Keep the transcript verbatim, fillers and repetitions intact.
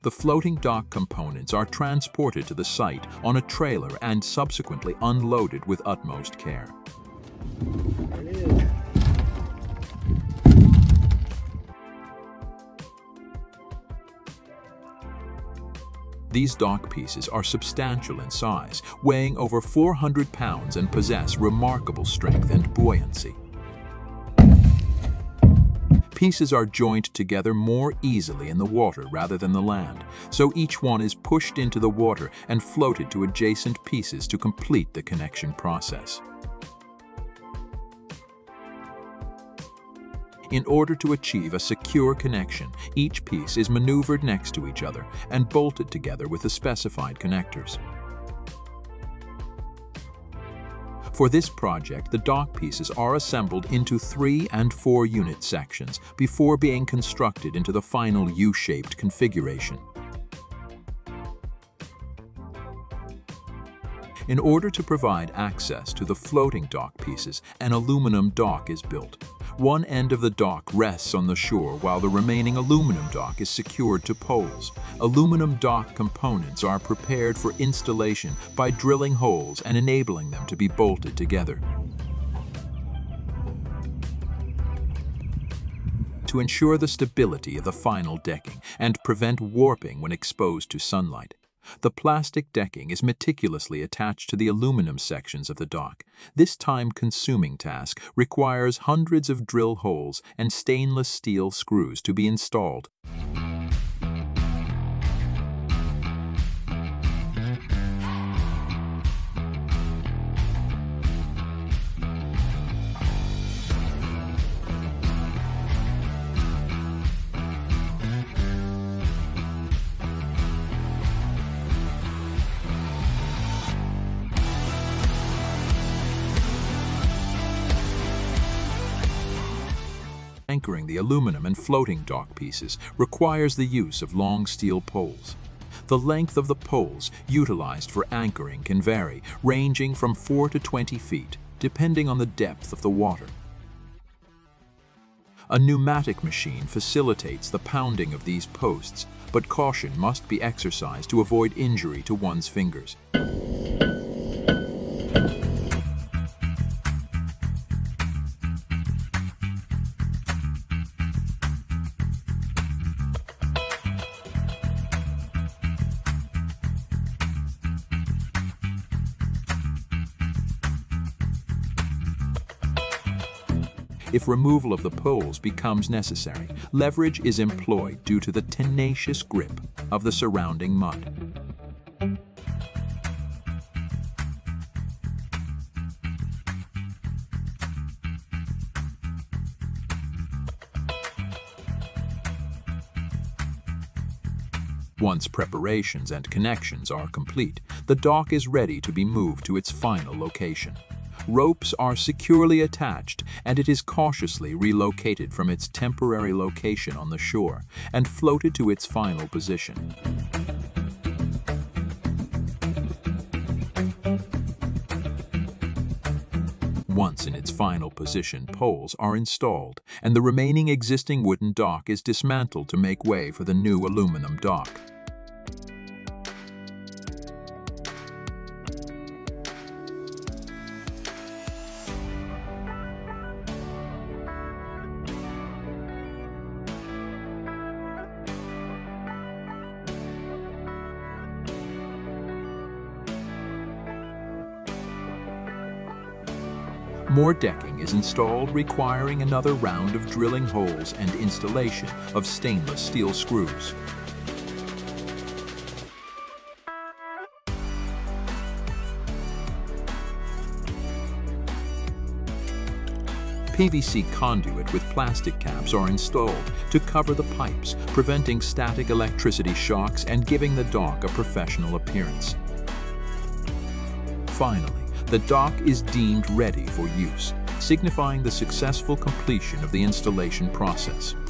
The floating dock components are transported to the site on a trailer and subsequently unloaded with utmost care. These dock pieces are substantial in size, weighing over four hundred pounds and possess remarkable strength and buoyancy. Pieces are joined together more easily in the water rather than the land, so each one is pushed into the water and floated to adjacent pieces to complete the connection process. In order to achieve a secure connection, each piece is maneuvered next to each other and bolted together with the specified connectors. For this project, the dock pieces are assembled into three and four unit sections before being constructed into the final U-shaped configuration. In order to provide access to the floating dock pieces, an aluminum dock is built. One end of the dock rests on the shore while the remaining aluminum dock is secured to poles. Aluminum dock components are prepared for installation by drilling holes and enabling them to be bolted together. To ensure the stability of the final decking and prevent warping when exposed to sunlight, the plastic decking is meticulously attached to the aluminum sections of the dock. This time-consuming task requires hundreds of drill holes and stainless steel screws to be installed. Anchoring the aluminum and floating dock pieces requires the use of long steel poles. The length of the poles utilized for anchoring can vary, ranging from four to twenty feet, depending on the depth of the water. A pneumatic machine facilitates the pounding of these posts, but caution must be exercised to avoid injury to one's fingers. If removal of the poles becomes necessary, leverage is employed due to the tenacious grip of the surrounding mud. Once preparations and connections are complete, the dock is ready to be moved to its final location. Ropes are securely attached, and it is cautiously relocated from its temporary location on the shore and floated to its final position. Once in its final position, poles are installed, and the remaining existing wooden dock is dismantled to make way for the new aluminum dock. More decking is installed, requiring another round of drilling holes and installation of stainless steel screws. P V C conduit with plastic caps are installed to cover the pipes, preventing static electricity shocks and giving the dock a professional appearance. Finally, the dock is deemed ready for use, signifying the successful completion of the installation process.